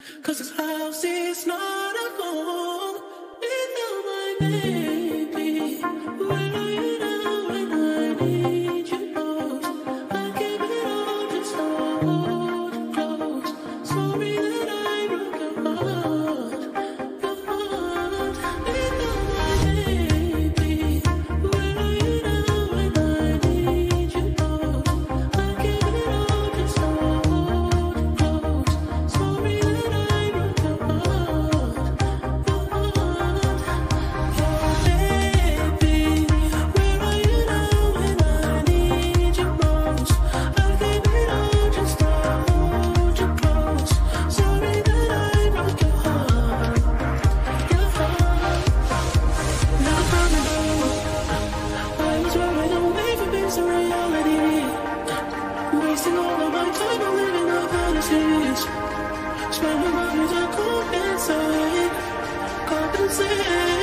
'Cause this house is not a home without my baby. Where are you now when I need you most? I give it all just to hold you close. Sorry that I broke your heart, your heart. Without my baby, where are you now when I need you most? I give it all just to hold you close. Sorry that I broke your heart, your heart. Oh baby, where are you now when I need you most? I give it all just to hold you close. Sorry that I broke your heart, your heart. Now I know I was running away from this reality, wasting all of my time on living out fantasies. Spending my days on compensate.